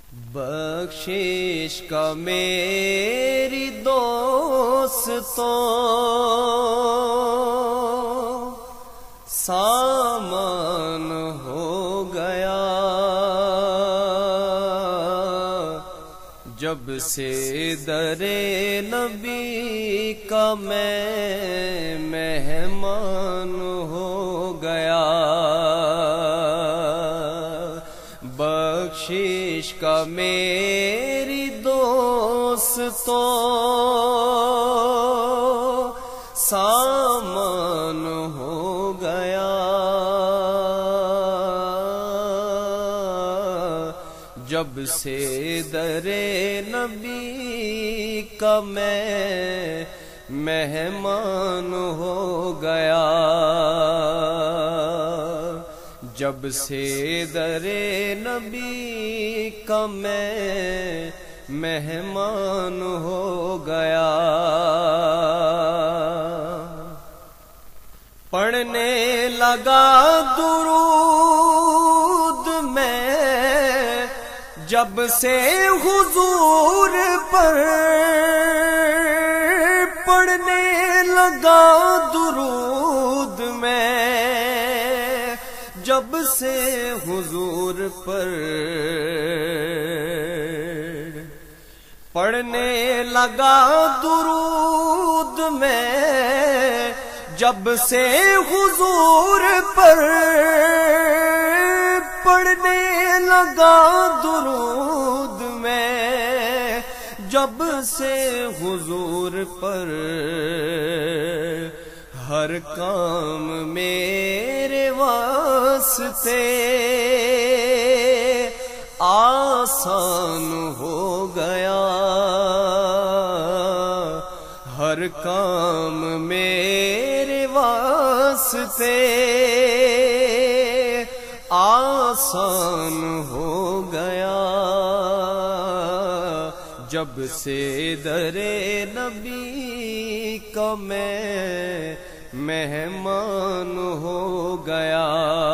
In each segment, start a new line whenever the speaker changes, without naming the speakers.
بخشش کا میری دوستوں سامان ہو گیا، جب سے در نبی کا میں مہمان ہو گیا۔ بخشش کا میری دوستوں سامان ہو گیا، جب سے در نبی کا میں مہمان ہو گیا، جب سے در نبی کا میں مہمان ہو گیا۔ پڑھنے لگا درود میں جب سے حضور پر، پڑھنے لگا درود میں جب سے حضور پر، پڑھنے لگا درود میں جب سے حضور پر، پڑھنے لگا درود میں جب سے حضور پر، ہر کام میرے واسطے آسان ہو گیا، ہر کام میرے واسطے آسان ہو گیا، جب سے در نبی کا میں مہمان ہو گیا۔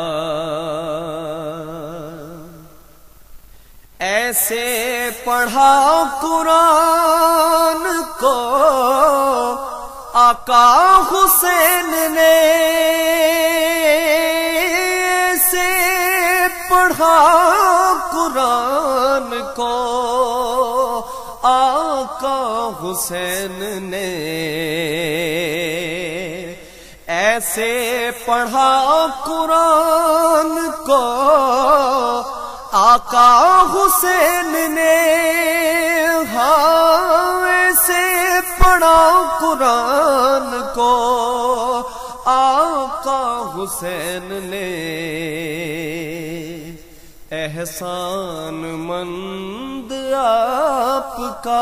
ایسے پڑھا قرآن کو آقا حسین نے، ایسے پڑھا قرآن کو آقا حسین نے، ایسے پڑھا قرآن کو آقا حسین نے، ہاں ایسے پڑھا قرآن کو آقا حسین نے، احسان مند آپ کا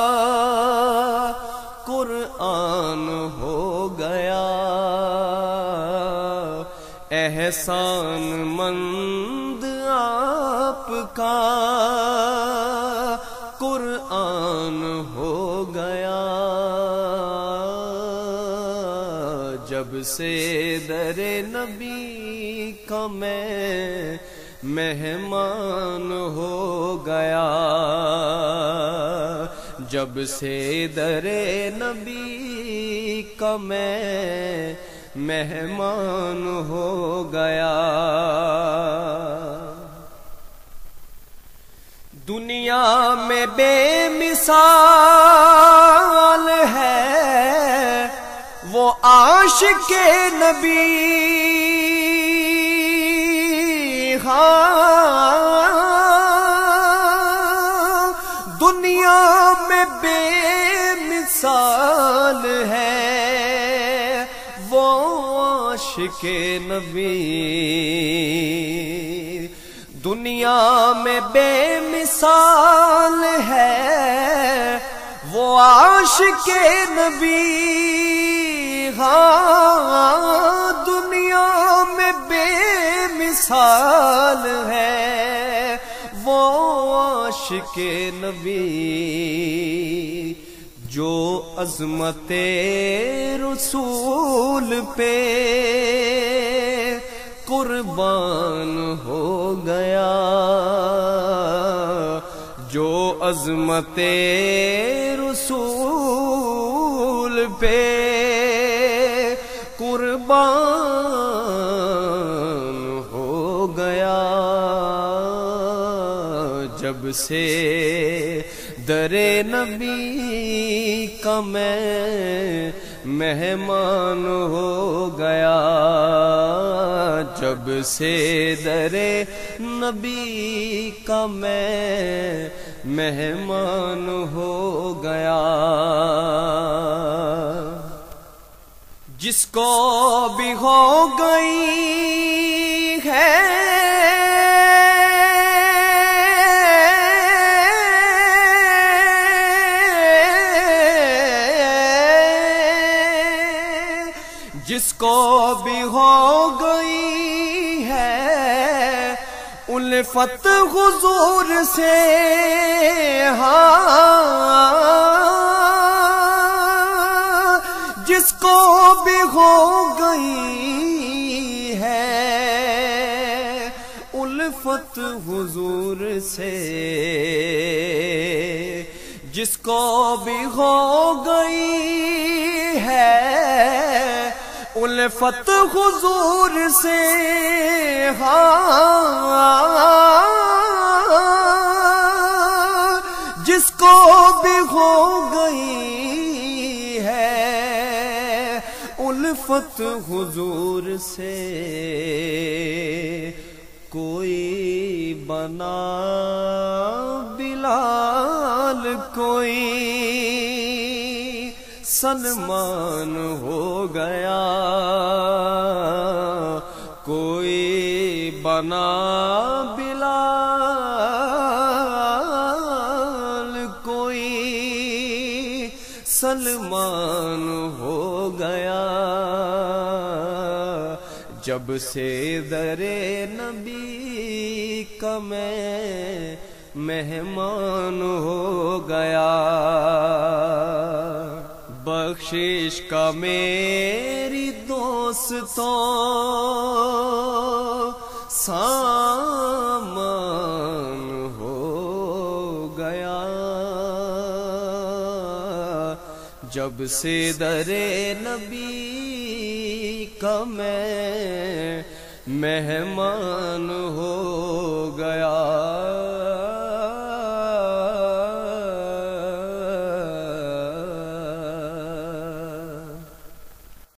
قرآن ہو گیا، احسان مند آپ کا قرآن ہو گیا، جب سے در نبی کا میں مہمان ہو گیا، جب سے در نبی کا میں مہمان ہو گیا۔ دنیا میں بے مثال ہے وہ عاشق نبی، ہاں دنیا میں بے مثال ہے وہ عاشق نبی، دنیا میں بے مثال ہے وہ عاشق نبی، ہاں دنیا میں بے مثال ہے وہ عاشق نبی، جو عظمت رسول پہ قربان ہو گیا، عظمت رسول پہ قربان ہو گیا، جب سے در نبی کا میں مہمان ہو گیا، جب سے در نبی کا میں مہمان ہو گیا۔ جس کو بھی ہو گئی ہے جس کو بھی ہو گئی ہے الفت حضور سے، ہاں جس کو بھی ہو گئی ہے الفت حضور سے، جس کو بھی ہو گئی ہے الفت حضور سے، ہاں جس کو بھی ہو گئی ہے الفت حضور سے، کوئی بنا بلال کوئی سلمان ہو گیا، کوئی بنا بلال کوئی سلمان ہو گیا، جب سے در نبی کا میں مہمان ہو گیا۔ بخشش کا میری دوستوں سامان ہو گیا، جب سے در نبی کا میں مہمان ہو گیا۔